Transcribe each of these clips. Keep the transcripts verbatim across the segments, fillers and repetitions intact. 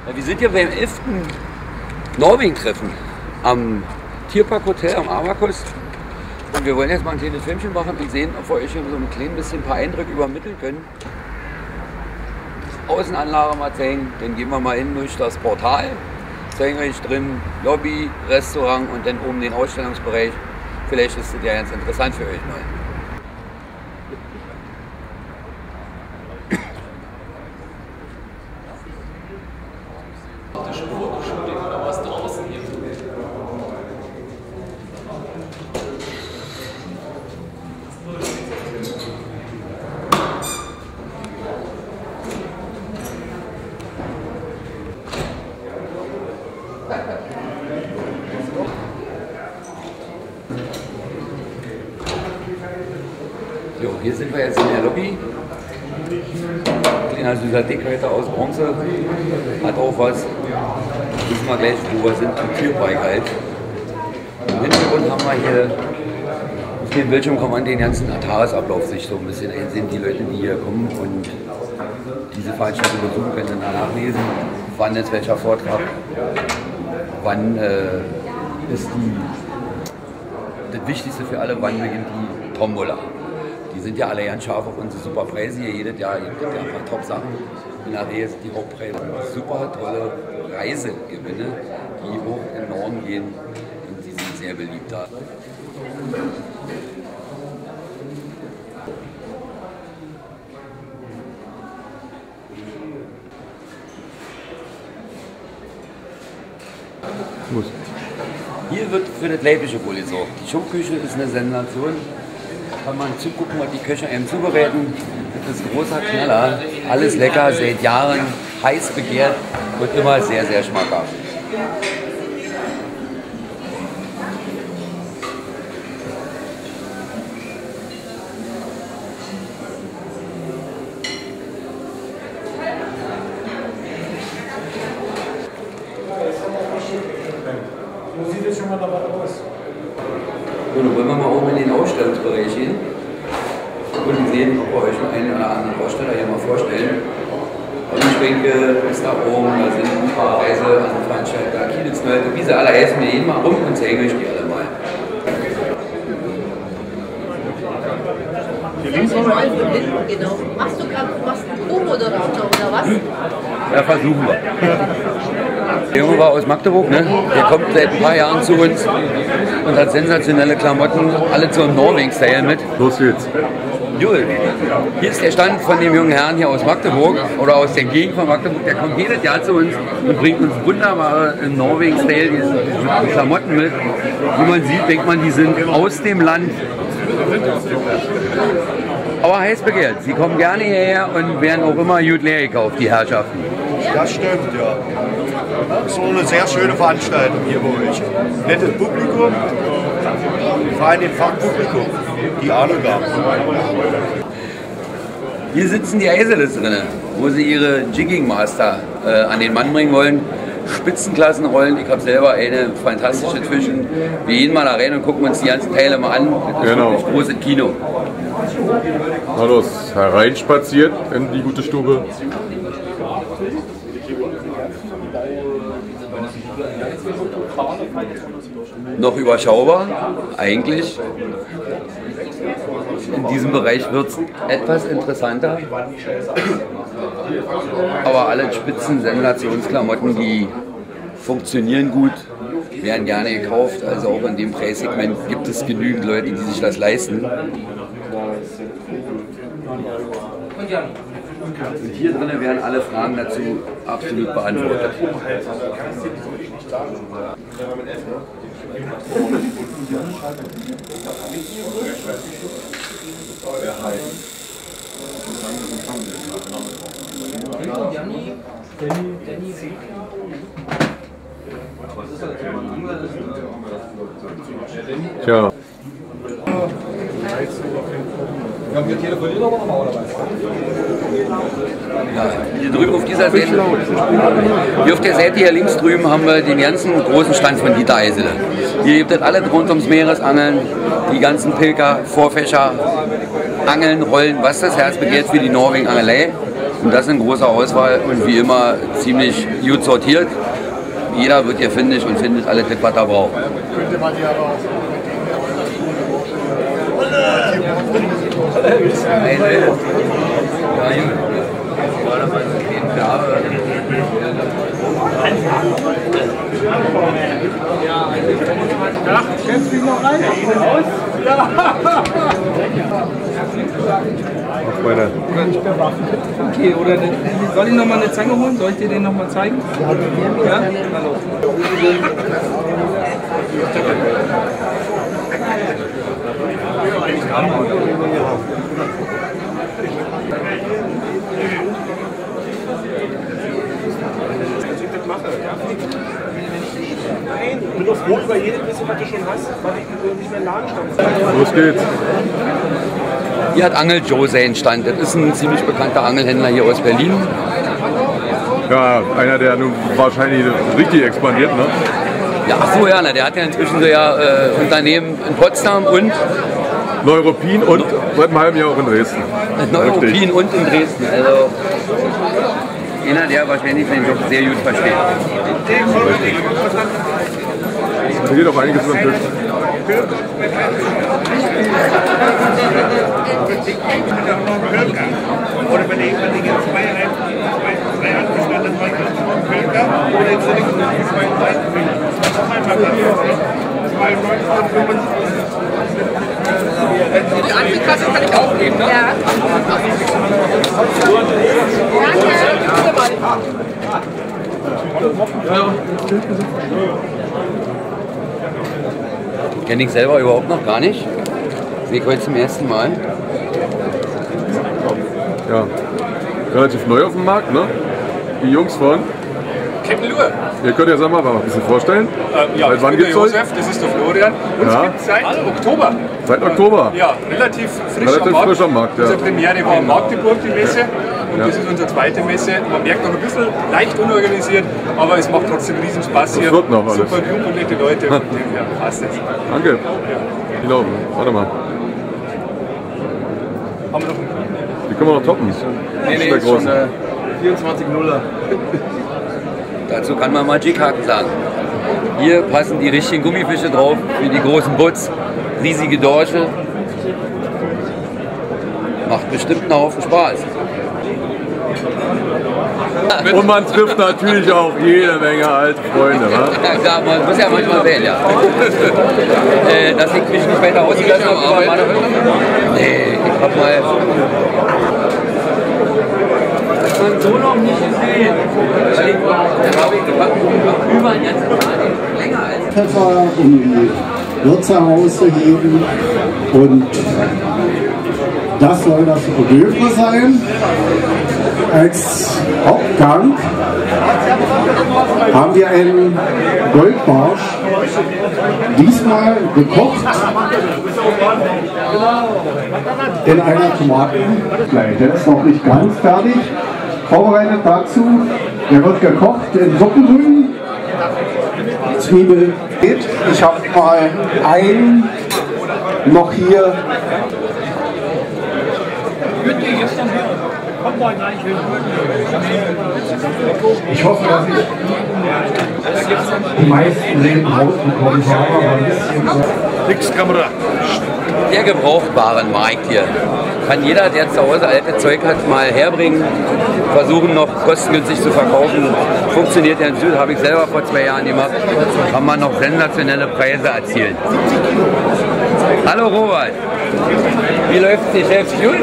Wir sind hier beim elften Norwegen-Treffen am Tierpark Hotel am Abacus. Und wir wollen jetzt mal ein kleines Filmchen machen und sehen, ob wir euch hier so ein klein bisschen ein paar Eindrücke übermitteln können. Außenanlage mal zeigen, dann gehen wir mal hin durch das Portal, zeigen euch drin Lobby, Restaurant und dann oben den Ausstellungsbereich. Vielleicht ist das ja ganz interessant für euch mal. Jo, hier sind wir jetzt in der Lobby. Kleiner süßer Deckreiter aus Bronze. Hat auch was. Wissen wir gleich, wo wir sind. Im Tierpark halt. Im Hintergrund haben wir hier auf dem Bildschirm kann man den ganzen Tagesablauf sich so ein bisschen einsehen. Die Leute, die hier kommen und diese Veranstaltung besuchen, können dann nachlesen, wann ist welcher Vortrag, wann äh, ist die, das Wichtigste für alle, wann beginnt die Tombola. Die sind ja alle ganz scharf auf unsere super Preise hier. Jedes Jahr gibt es ja einfach Top-Sachen. Und nachher sind die Hauptpreise super tolle Reisegewinne, die hoch in den Norden gehen. Und die sind sehr beliebt da. Hier wird für das Leibliche wohl gesorgt. Die Showküche ist eine Sensation. Kann man zugucken, was die Köche einem zubereiten. Das ist ein großer Knaller. Alles lecker, seit Jahren heiß begehrt und immer sehr, sehr schmackhaft. Wo sieht es schon mal dabei aus? So, dann wollen wir mal oben in den Ausstellungsbereich gehen und sehen, ob wir euch noch einen oder anderen Aussteller hier mal vorstellen. Schwenke ist da oben, da sind ein paar Reiseveranstalter, Kielitz-Leute, wie sie alle heißen, wir gehen mal rum und zeigen euch die alle mal. Hier links von hinten, genau. Machst du gerade einen Co-Moderator oder was? Ja, versuchen wir. Der Junge war aus Magdeburg, ne? Der kommt seit ein paar Jahren zu uns und hat sensationelle Klamotten, alle zum Norwegen-Style mit. Los geht's. Jul, hier ist der Stand von dem jungen Herrn hier aus Magdeburg oder aus der Gegend von Magdeburg. Der kommt jedes Jahr zu uns und bringt uns wunderbare Norwegen-Style diese Klamotten mit. Wie man sieht, denkt man, die sind aus dem Land. Aber heiß begehrt. Sie kommen gerne hierher und werden auch immer gut leer gekauft, die Herrschaften. Das stimmt, ja. Das ist eine sehr schöne Veranstaltung hier bei euch. Nettes Publikum, vor allem dem Fachpublikum, die Ahnung haben. Hier sitzen die Eiseles drin, wo sie ihre Jigging Master äh, an den Mann bringen wollen. Spitzenklassenrollen, ich habe selber eine fantastische zwischen. Wir gehen mal da rein und gucken uns die ganzen Teile mal an. Das ist genau. wirklich großes Kino. Hallo, ist hereinspaziert in die gute Stube. Noch überschaubar, eigentlich. In diesem Bereich wird es etwas interessanter. Aber alle spitzen Sensationsklamotten, die funktionieren gut, werden gerne gekauft. Also auch in dem Preissegment gibt es genügend Leute, die sich das leisten. Und hier drinnen werden alle Fragen dazu absolut beantwortet. Tja. Wir haben hier telefoniert aber nochmal, oder was? Ja, hier drüben auf dieser Seite, hier auf der Seite hier links drüben haben wir den ganzen großen Stand von Dieter Eisele. Hier gibt es alle rund ums Meeresangeln, die ganzen Pilger, Vorfächer, Angeln, Rollen, was das Herz begehrt für die Norwegen-Angelei. Und das in großer Auswahl und wie immer ziemlich gut sortiert. Jeder wird hier findig und findet alles, was er braucht. Könnte man die aber auch. Hey, hey. Ja, gut. Ja, kennst du mich noch rein? Aus? Ja. Ach, meine. Okay, oder soll ich noch mal eine Zange holen? Soll ich dir den noch mal zeigen? Ja? Hallo. Nein, ich bin doch froh über jedes bisschen, was du schon hast, weil ich nicht mehr im Laden stand. Los geht's. Hier hat Angel Joe seinen Stand. Das ist ein ziemlich bekannter Angelhändler hier aus Berlin. Ja, einer, der nun wahrscheinlich richtig expandiert, ne? Ja, ach so, ja, na, der hat ja inzwischen so ja äh, Unternehmen in Potsdam und Neuruppin und seit einem halben Jahr auch in Dresden. Neuruppin und in Dresden. Also einer, der wahrscheinlich den Job sehr gut versteht. Da geht auch einiges über den Tisch. Oder wenn ich, wenn ich jetzt zwei, zwei, zwei angestellte Kölner oder jetzt sind ich zwei Die Antiekasse kann ich auch nehmen, ne? Ja. Kenne ich selber überhaupt noch gar nicht. Sehe ich heute zum ersten Mal. Ja, relativ neu auf dem Markt, ne? Die Jungs von. Captain Lure. Ihr könnt ja selber mal ein bisschen vorstellen. Ähm, ja, Seit ich wann bin der gibt's euch? Josef, das ist der Florian. Uns Ja. gibt es seit Oktober. Seit Oktober. Ja, relativ frisch Relativ am Markt. frisch am Markt, ja. Unsere Premiere war in Magdeburg, die Messe. Und Ja. das ist unsere zweite Messe. Man merkt noch ein bisschen leicht unorganisiert, aber es macht trotzdem riesen Spaß hier. wird noch alles. Super jung und nette Leute. Und dem her passt es. Danke. Die laufen. Warte mal. Haben wir noch einen Die können wir noch toppen. Nee, nee, Der ist schon großen. äh, vierundzwanzig nuller. Dazu kann man mal Jighaken sagen. Hier passen die richtigen Gummifische drauf für die großen Butts, riesige Dorsche. Macht bestimmt einen Haufen Spaß. Und man trifft natürlich auch jede Menge alte Freunde, wa? Ja, klar, man muss ja manchmal wählen, ja. äh, dass ich mich nicht weiter ausgelassen habe über meine Nee, ich hab mal. Das hat man so noch nicht gesehen. Weil ich, da habe ich gepackt, über ein ganzes Jahr länger als. Pfeffer in die Würzerhause geben und das soll das Öl sein. Als Hauptgang haben wir einen Goldbarsch, diesmal gekocht in einer Tomatenfleisch. Der ist noch nicht ganz fertig. Vorbereitet dazu, der wird gekocht in Suppengrün, Zwiebel. Ich habe mal einen noch hier. Ich hoffe, dass ich die meisten Läden rausbekommen habe. Nix Kamera. Der Gebrauchtwarenmarkt hier. Kann jeder, der zu Hause alte Zeug hat, mal herbringen, versuchen noch kostengünstig zu verkaufen. Funktioniert ja in Süd, habe ich selber vor zwei Jahren gemacht. Kann man noch sensationelle Preise erzielen. Hallo Robert, wie läuft es dir selbst gut?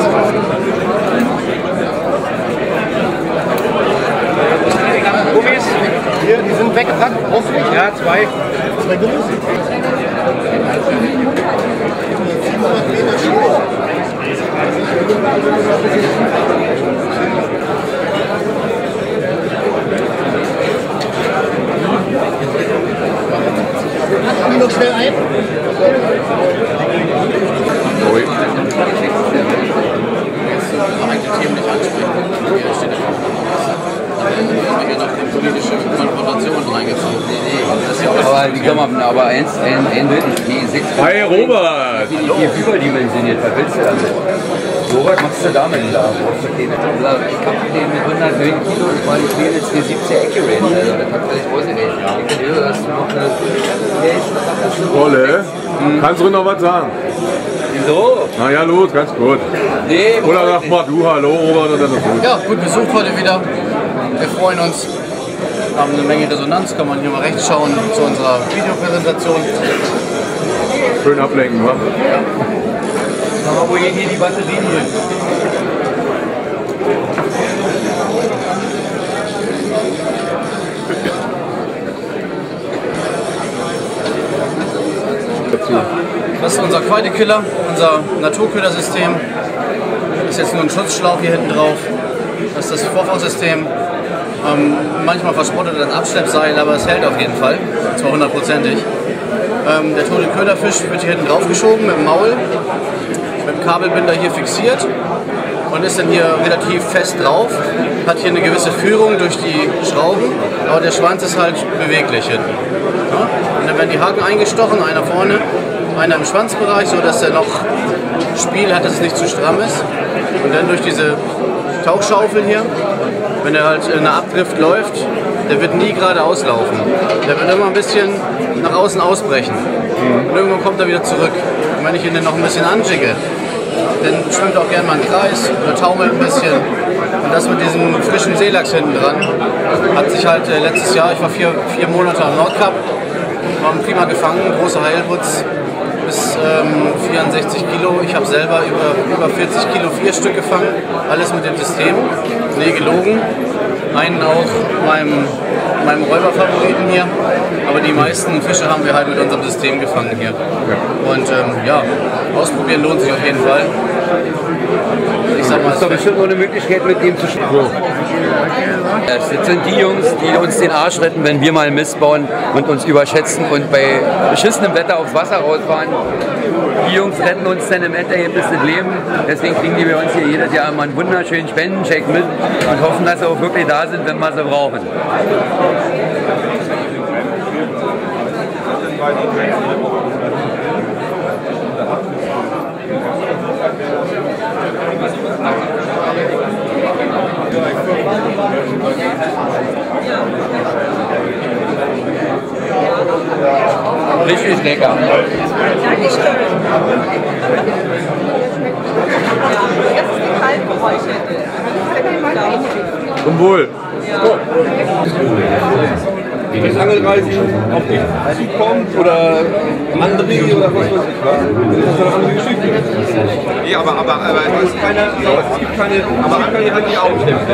Gummis, hier, die sind weggepackt, hoffentlich. Ja, zwei. Zwei Gummis. Haben wir noch schnell ein? Ui. Aber wie kann man, aber eins, ein, eindeutig, die sechs Hi Robert! die, die überdimensioniert, was willst du damit? So was machst du damit klar? Ich hab den mit hundertneun Kilo, ich war die Kleine jetzt die siebzig Accurate, also das hat völlig ausgerecht. Ich höre, dass du noch eine... Wolle, hm. Kannst du noch was sagen? Wieso? Na ja, los, ganz gut. Nee, oder sag mal du Hallo, Robert, und dann ist gut. Ja, gut besucht heute wieder. Wir freuen uns. Haben eine Menge Resonanz, kann man hier mal rechts schauen zu unserer Videopräsentation. Schön ablenken, wa? Ja. Aber wo gehen hier die Batterien hin? Das ist unser Quality-Killer, unser Naturkühlersystem. Ist jetzt nur ein Schutzschlauch hier hinten drauf. Das ist das Vorfachsystem. Ähm, manchmal verspottet ein Abschleppseil, aber es hält auf jeden Fall, zwar hundertprozentig. Ähm, der tote Köderfisch wird hier hinten drauf geschoben mit dem Maul, mit dem Kabelbinder hier fixiert und ist dann hier relativ fest drauf. Hat hier eine gewisse Führung durch die Schrauben, aber der Schwanz ist halt beweglich hinten. Ja? Und dann werden die Haken eingestochen, einer vorne, einer im Schwanzbereich, sodass er noch Spiel hat, dass es nicht zu stramm ist. Und dann durch diese Tauchschaufel hier, wenn er halt in einer Abdrift läuft, der wird nie geradeaus laufen. Der wird immer ein bisschen nach außen ausbrechen. Und irgendwann kommt er wieder zurück. Und wenn ich ihn dann noch ein bisschen anjigge, dann schwimmt er auch gerne mal einen Kreis oder taumelt ein bisschen. Und das mit diesem frischen Seelachs hinten dran hat sich halt äh, letztes Jahr, ich war vier, vier Monate am Nordkap, war prima gefangen, großer Heilputz. Bis ähm, vierundsechzig Kilo. Ich habe selber über, über vierzig Kilo vier Stück gefangen. Alles mit dem System. Nee, gelogen. Einen auch meinem, meinem Räuberfavoriten hier. Aber die meisten Fische haben wir halt mit unserem System gefangen hier. Und ähm, ja, ausprobieren lohnt sich auf jeden Fall. Ich sag mal, das ist doch bestimmt noch eine Möglichkeit, mit dem zu spielen. Das sind die Jungs, die uns den Arsch retten, wenn wir mal Mist bauen und uns überschätzen und bei beschissenem Wetter aufs Wasser rausfahren. Die Jungs retten uns dann im Endergebnis das Leben. Deswegen kriegen die bei uns hier jedes Jahr immer einen wunderschönen Spendencheck mit und hoffen, dass sie auch wirklich da sind, wenn wir sie brauchen. Richtig lecker. Dankeschön. Das ist die Kalbgeräusche. Zum Wohl. Wenn Angelreisen auf dich zukommt oder andere oder was weiß ich was, das ist eine andere Geschichte. Nee, aber, aber, aber es gibt keine, es gibt keine, aber Angeln hat die Augenstände.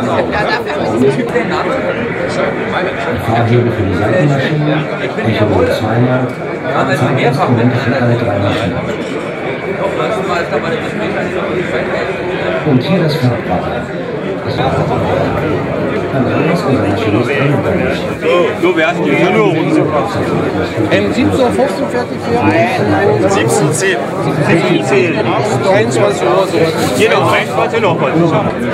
Fahrhöhe für die Seitenmaschine, ich habe zweimal, mehrfach männliche alle drei Maschinen. Und hier das Farbwasser. So, wir hatten die nur M siebzehn Uhr fünfzehn fertig für? siebzehn Uhr zehn. siebzehn Uhr zehn. dreiundzwanzig Uhr so. Genau, dreiundzwanzig Uhr noch mal.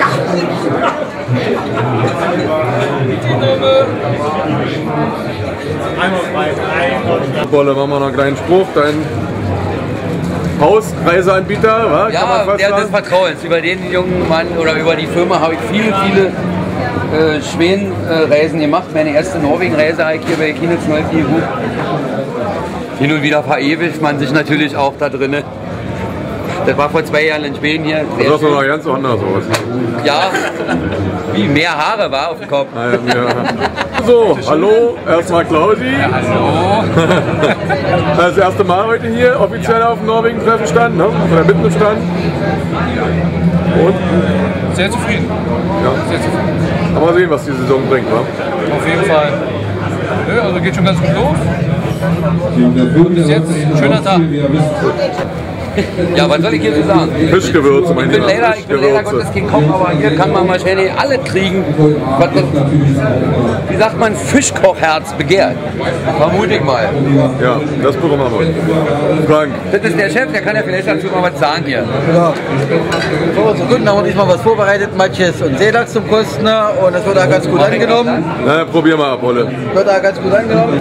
Einmal frei. Bolle, machen wir noch einen kleinen Spruch. Dein Hausreiseanbieter, wa? Ja, der des Vertrauens. Über den jungen Mann oder über die Firma habe ich viele, viele äh, Schweden-Reisen gemacht. Meine erste Norwegen-Reise habe ich hier bei Kinitz neu viel gut. Hin und wieder verewigt man sich natürlich auch da drin. Das war vor zwei Jahren in Schweden hier. Das ist doch noch ganz anders aus. Ja, wie mehr Haare war auf dem Kopf. Naja, ja. So, hallo, erstmal Klausi. Ja, hallo. Das erste Mal heute hier offiziell auf dem Norwegen-Treffen stand, ne? Oder mitten im Stand. Und? Sehr zufrieden. Ja. Sehr zufrieden. Aber mal sehen, was die Saison bringt, wa? Auf jeden Fall. Ja, also geht schon ganz gut los. Bis jetzt ein schöner Tag. Ja, was soll ich hier so sagen? Fischgewürze, mein ich bin Lieber. leider, ich bin leider Gottes kein Koch, aber hier kann man wahrscheinlich alles kriegen, was das, wie sagt man, Fischkochherz begehrt. Vermute ich mal. Ja, das bekommen wir. Frank. Das ist der Chef, der kann ja vielleicht dazu mal was sagen hier. Ja. Für unsere Kunden haben wir diesmal was vorbereitet, Matjes und Seelachs zum Kosten, und das wird auch ganz gut angenommen. Na, probier mal ab, Olle. Wird auch ganz gut angenommen.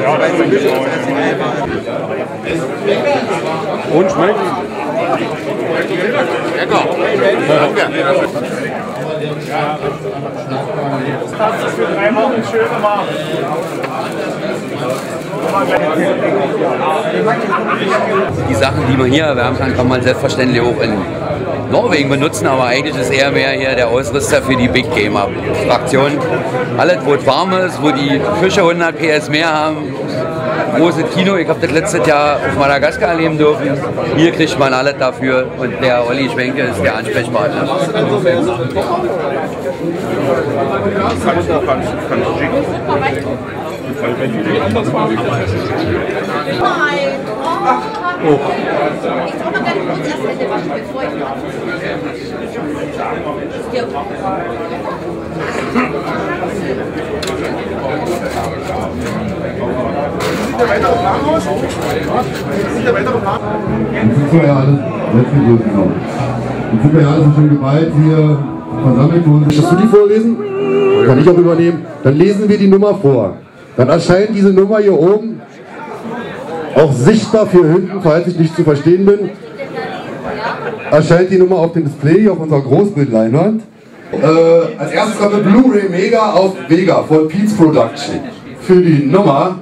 Und schmeckt? Lecker. Danke. Das ist für drei Wochen schön gemacht. Die Sachen, die man hier erwärmen kann, kann man selbstverständlich auch in Norwegen benutzen, aber eigentlich ist eher mehr hier der Ausrüster für die Big Gamer Fraktion. Alles, wo es warm ist, wo die Fische hundert P S mehr haben, großes Kino. Ich habe das letztes Jahr auf Madagaskar erleben dürfen. Hier kriegt man alles dafür und der Olli Schwenke ist der Ansprechpartner. Oh. Ich brauche mal ganz kurz erst Hände waschen, bevor ich noch. Hier. Sieht der weitere Plan aus? Sieht der weitere Plan? Jetzt sind wir ja alle, letzte Grüße noch. Jetzt sind wir ja alle schon geweiht hier versammelt worden. Kannst du die vorlesen? Kann ich auch übernehmen. Dann lesen wir die Nummer vor. Dann erscheint diese Nummer hier oben auch sichtbar für hinten, falls ich nicht zu verstehen bin. Erscheint die Nummer auf dem Display auf unserer Großbildleinwand. Äh, als erstes haben wir Blu-ray Mega auf Vega von Pete's Production. Für die Nummer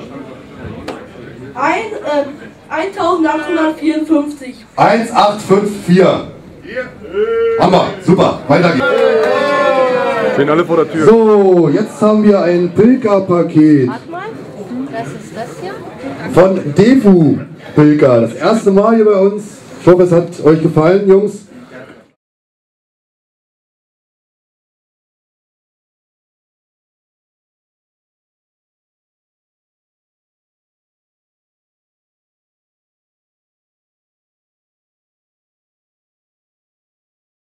Ein, äh, eintausendachthundertvierundfünfzig. eins acht fünf vier. Hammer, super, weiter geht's. Stehen alle vor der Tür. So, jetzt haben wir ein Pilka-Paket Warte mal, was ist das hier? von Defu Pilka. Das erste Mal hier bei uns. Ich hoffe, es hat euch gefallen, Jungs.